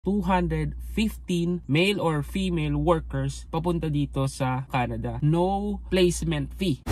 215 male or female workers papunta dito sa Canada. No placement fee.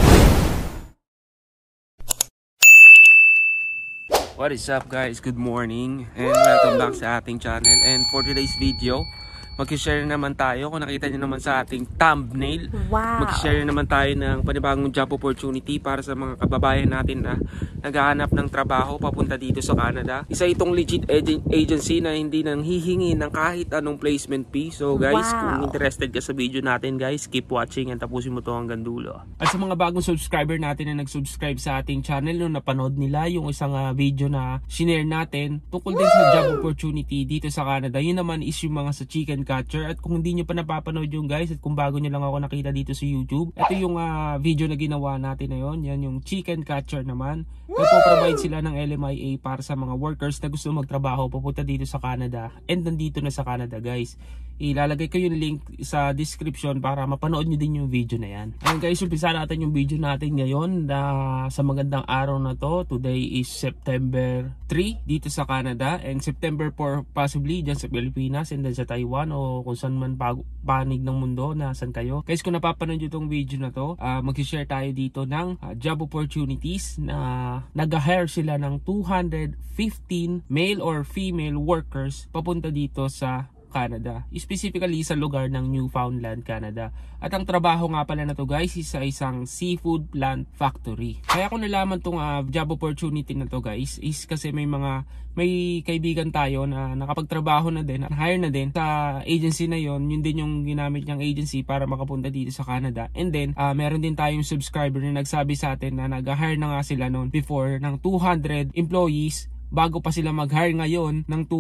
What is up guys? Good morning and welcome back sa ating channel. And for today's video, mag-share naman tayo. Kung nakita nyo naman sa ating thumbnail, mag-share naman tayo ng panibagong job opportunity para sa mga kababayan natin na naghahanap ng trabaho papunta dito sa Canada. Isa itong legit agency na hindi nang hihingi ng kahit anong placement fee. So guys, kung interested ka sa video natin guys, keep watching and tapusin mo to hanggang dulo. At sa mga bagong subscriber natin na nag-subscribe sa ating channel, nung napanood nila yung isang video na shinare natin tungkol din sa job opportunity dito sa Canada, yun naman is yung mga sa chicken catcher. At kung hindi nyo pa napapanood yung guys, at kung bago nyo lang ako nakita dito sa YouTube, ito yung video na ginawa natin na yun. Yan yung chicken catcher naman. Nagpo-provide sila ng LMIA para sa mga workers na gusto magtrabaho papunta dito sa Canada and nandito na sa Canada guys. Ilalagay ko yung link sa description para mapanood nyo din yung video na yan. Ayun guys, umpisa natin yung video natin ngayon sa magandang araw na to. Today is September 3 dito sa Canada and September 4 possibly dyan sa Pilipinas and then sa Taiwan o kung saan man panig ng mundo na saan kayo. Guys, kung napapanood nyo itong video na to, mag-share tayo dito ng job opportunities na nag-hire sila ng 215 male or female workers papunta dito sa Canada, specifically sa lugar ng Newfoundland, Canada. At ang trabaho nga pala na to guys is sa isang seafood plant factory. Kaya ko nalaman tong job opportunity na to guys is kasi may kaibigan tayo na nakapagtrabaho na din, hire na din sa agency na yon. Yun din yung ginamit niyang agency para makapunta dito sa Canada. And then meron din tayong subscriber na nagsabi sa atin na nag-hire na nga sila noon before ng 200 employees bago pa sila mag-hire ngayon ng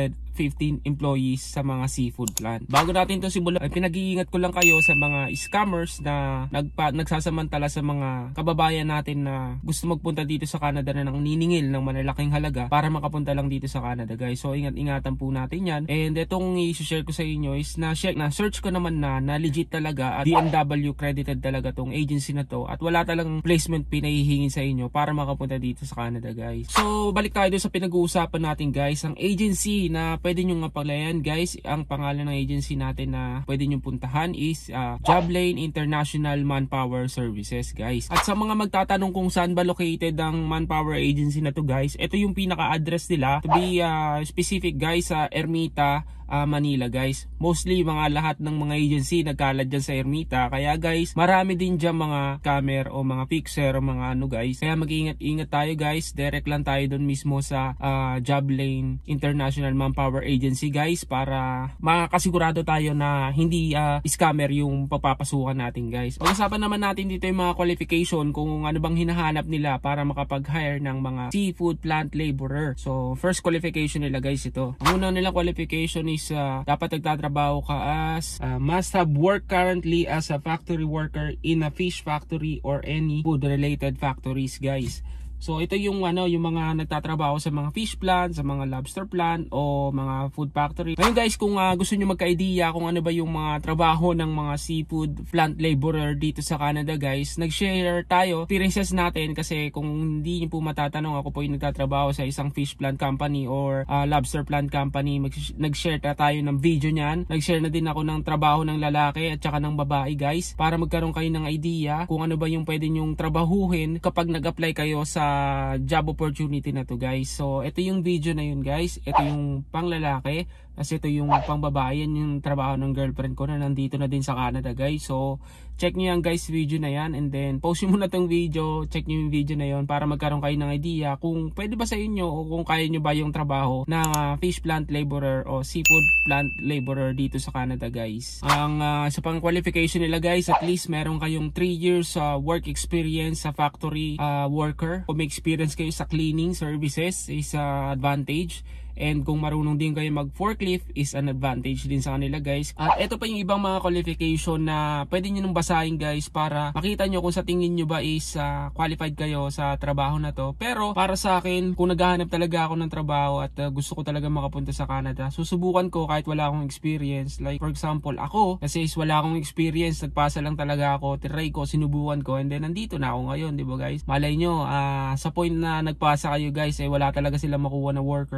215 employees sa mga seafood plant. Bago natin ito simulan, pinag-iingat ko lang kayo sa mga scammers na nagsasamantala sa mga kababayan natin na gusto magpunta dito sa Canada na niningil ng malalaking halaga para makapunta lang dito sa Canada guys. So ingat-ingatan po natin yan. And itong i-share ko sa inyo is na search ko naman na legit talaga at DMW credited talaga tong agency na to at wala talagang placement fee na hihingi sa inyo para makapunta dito sa Canada guys. So balik tayo sa pinag-uusapan natin guys, ang agency na pwede nyo apply guys, ang pangalan ng agency natin na pwede nyo puntahan is Joblane International Manpower Services guys. At sa mga magtatanong kung saan ba located ang manpower agency na to guys, ito yung pinaka-address nila, to be specific guys, sa Ermita, Manila guys. Mostly mga lahat ng mga agency nagkalat dyan sa Ermita, kaya guys marami din dyan mga scammer o mga fixer o mga ano guys, kaya mag-ingat tayo guys. Direct lang tayo doon mismo sa Joblane International Manpower Agency guys para makasigurado tayo na hindi scammer yung papapasukan natin guys. Pag-usapan naman natin dito yung mga qualification, kung ano bang hinahanap nila para makapag-hire ng mga seafood plant laborer. So first qualification nila guys, ito ang unang nilang qualification is dapat nagtatrabaho ka as must have worked currently as a factory worker in a fish factory or any food related factories guys. So ito yung yung mga nagtatrabaho sa mga fish plant, sa mga lobster plant o mga food factory. Ngayon guys, kung gusto niyo magka-idea kung ano ba yung mga trabaho ng mga seafood plant laborer dito sa Canada guys, nag-share tayo experiences natin kasi kung hindi niyo po matatanong, ako po yung nagtatrabaho sa isang fish plant company or lobster plant company. Nag-share tayo ng video niyan. Nag-share na din ako ng trabaho ng lalaki at saka ng babae guys para magkaroon kayo ng idea kung ano ba yung pwede nyong trabahuhin kapag nag-apply kayo sa job opportunity na to guys. So ito yung video na yun guys, ito yung pang lalaki kasi ito yung pang babae. Yan yung trabaho ng girlfriend ko na nandito na din sa Canada guys. So check nyo yan guys, video na yan, and then post nyo muna tong video, check nyo yung video na yon para magkaroon kayo ng idea kung pwede ba sa inyo o kung kaya nyo ba yung trabaho ng fish plant laborer o seafood plant laborer dito sa Canada guys. Ang sa pang qualification nila guys, at least meron kayong 3 years work experience sa factory worker. Kung may experience kayo sa cleaning services is advantage. And kung marunong din kayo mag forklift is an advantage din sa kanila guys. At ito pa yung ibang mga qualification na pwede nyo nung basahin guys para makita nyo kung sa tingin nyo ba is qualified kayo sa trabaho na to. Pero para sa akin, kung naghahanap talaga ako ng trabaho at gusto ko talaga makapunta sa Canada, susubukan ko kahit wala akong experience. Like for example ako, kasi is wala akong experience, nagpasa lang talaga ako, try ko, sinubukan ko, and then nandito na ako ngayon, di ba guys? Malay nyo, sa point na nagpasa kayo guys, wala talaga sila makuha na workers, and then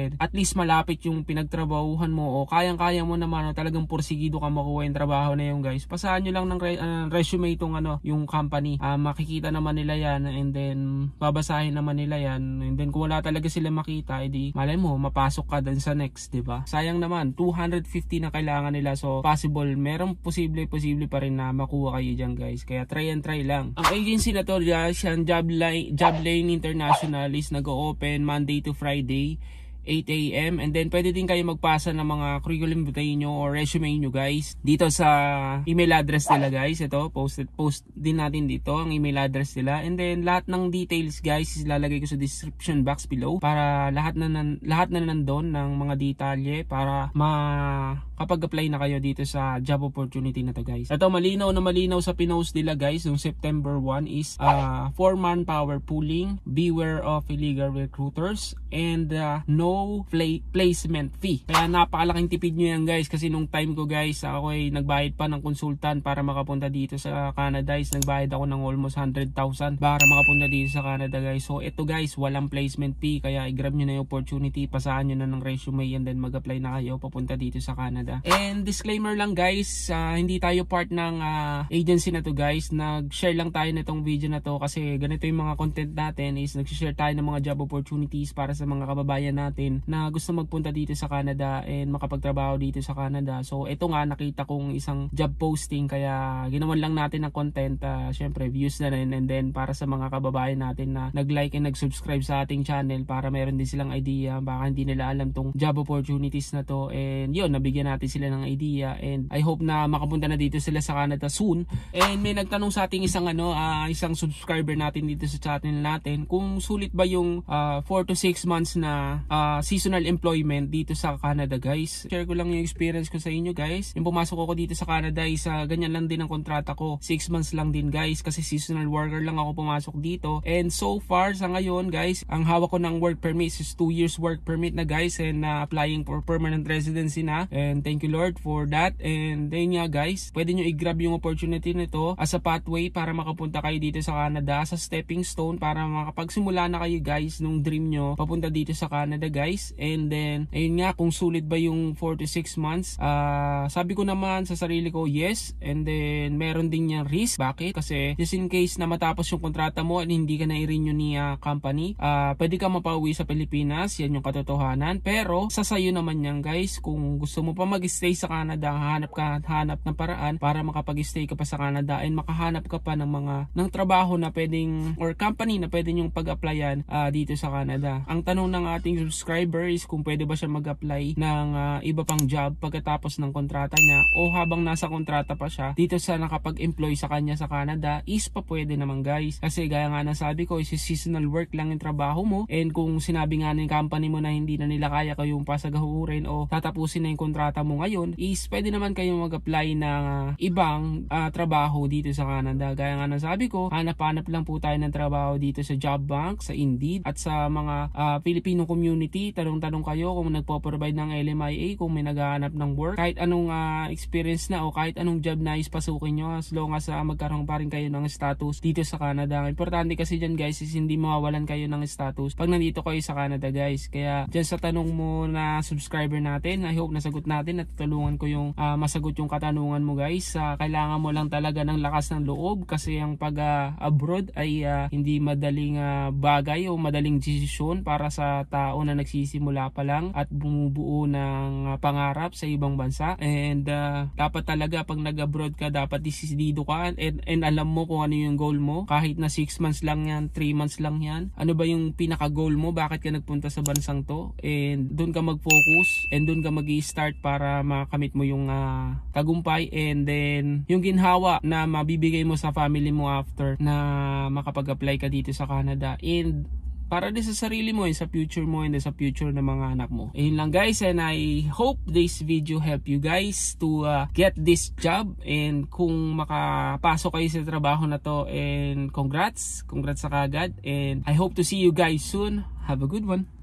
and at least malapit yung pinagtrabahuhan mo o kayang-kaya mo naman o talagang porsigido ka makuha yung trabaho na yun guys, pasahan nyo lang ng resume itong yung company. Makikita naman nila yan and then babasahin naman nila yan and then kung wala talaga sila makita, edi malay mo mapasok ka dun sa next, diba? Sayang naman 250 na kailangan nila, so possible merong posible pa rin na makuha kayo dyan guys, kaya try and try lang. Ang agency na to guys, yung Joblane International is nag-open Monday to Friday 8 AM and then pwede din kayo magpasa ng mga curriculum vitae nyo or resume nyo guys dito sa email address nila guys. Ito post din natin dito ang email address nila and then lahat ng details guys ilalagay ko sa description box below para lahat na nandun ng mga detalye para makapag-apply na kayo dito sa job opportunity na to guys. Ito malinaw sa pinost nila guys noong September 1 is for manpower pooling, beware of illegal recruiters and no placement fee. Kaya napakalaking tipid nyo yan guys, kasi nung time ko guys ako ay nagbayad pa ng konsultan para makapunta dito sa Canada guys. Nagbayad ako ng almost 100,000 para makapunta dito sa Canada guys. So ito guys, walang placement fee, kaya i-grab nyo na yung opportunity, pasahan nyo na ng resume and then mag-apply na kayo papunta dito sa Canada. And disclaimer lang guys, hindi tayo part ng agency na to guys. Nag-share lang tayo nitong video na to kasi ganito yung mga content natin is nag-share tayo ng mga job opportunities para sa mga kababayan natin na gusto magpunta dito sa Canada and makapagtrabaho dito sa Canada. So ito nga, nakita kong isang job posting kaya ginawan lang natin ng content. Syempre views na rin and then para sa mga kababayan natin na nag-like and nag-subscribe sa ating channel para meron din silang idea, baka hindi nila alam tong job opportunities na to, and yun, nabigyan natin sila ng idea and I hope na makapunta na dito sila sa Canada soon. And may nagtanong sa ating isang isang subscriber natin dito sa channel natin kung sulit ba yung 4 to 6 months na seasonal employment dito sa Canada guys. Share ko lang yung experience ko sa inyo guys. Yung pumasok ako dito sa Canada is ganyan lang din ang kontrata ko, 6 months lang din guys kasi seasonal worker lang ako pumasok dito. And so far sa ngayon guys, ang hawak ko ng work permit is 2 years work permit na guys and applying for permanent residency na, and thank you Lord for that. And then nga guys, pwede nyo i-grab yung opportunity nito as a pathway para makapunta kayo dito sa Canada, sa stepping stone para makapagsimula na kayo guys nung dream nyo papunta dito sa Canada guys. And then ayun nga, kung sulit ba yung 4 to 6 months, sabi ko naman sa sarili ko yes, and then meron din yung risk. Bakit? Kasi just in case na matapos yung kontrata mo at hindi ka na i-renew ni company, pwede ka mapauwi sa Pilipinas, yan yung katotohanan. Pero sa sayo naman yan guys, kung gusto mo pa mag-stay sa Canada, hanap ng paraan para makapag-stay ka pa sa Canada and makahanap ka pa ng trabaho na pwedeng or company na pwede yung pag-applyan dito sa Canada. Ang tanong ng ating subscriber is kung pwede ba siya mag-apply ng iba pang job pagkatapos ng kontrata niya o habang nasa kontrata pa siya dito sa nakapag-employ sa kanya sa Canada is pa pwede naman guys. Kasi gaya nga nasabi ko, is seasonal work lang yung trabaho mo, and kung sinabi nga ng company mo na hindi na nila kaya kayong pasagahurin o tatapusin na yung kontrata mo ngayon, is pwede naman kayong mag-apply ng ibang trabaho dito sa Canada. Gaya nga nasabi ko, hanap-hanap lang po tayo ng trabaho dito sa Job Bank, sa Indeed at sa mga Filipino community. Tanong-tanong kayo kung nagpo-provide ng LMIA, kung may naghahanap ng work, kahit anong experience na o kahit anong job na ispasukin nyo, as long as magkaroon pa rin kayo ng status dito sa Canada. Importante kasi dyan guys is hindi mawawalan kayo ng status pag nandito kayo sa Canada guys. Kaya dyan sa tanong mo na subscriber natin, I hope nasagot natin at tulungan ko yung masagot yung katanungan mo guys. Kailangan mo lang talaga ng lakas ng loob kasi ang pag-abroad ay hindi madaling bagay o madaling desisyon para sa tao na nagsisimula pa lang at bumubuo ng pangarap sa ibang bansa. And dapat talaga pag nag-abroad ka, dapat disidido ka and alam mo kung ano yung goal mo. Kahit na 6 months lang yan, 3 months lang yan, ano ba yung pinaka-goal mo, bakit ka nagpunta sa bansang to, and doon ka mag-focus and doon ka mag-i-start para makamit mo yung tagumpay and then yung ginhawa na mabibigay mo sa family mo after na makapag-apply ka dito sa Canada, and para din sa sarili mo, sa future mo, and sa future ng mga anak mo. Ayun lang guys, and I hope this video help you guys to get this job. And kung makapasok kayo sa trabaho na to, and congrats sa kagad, and I hope to see you guys soon. Have a good one.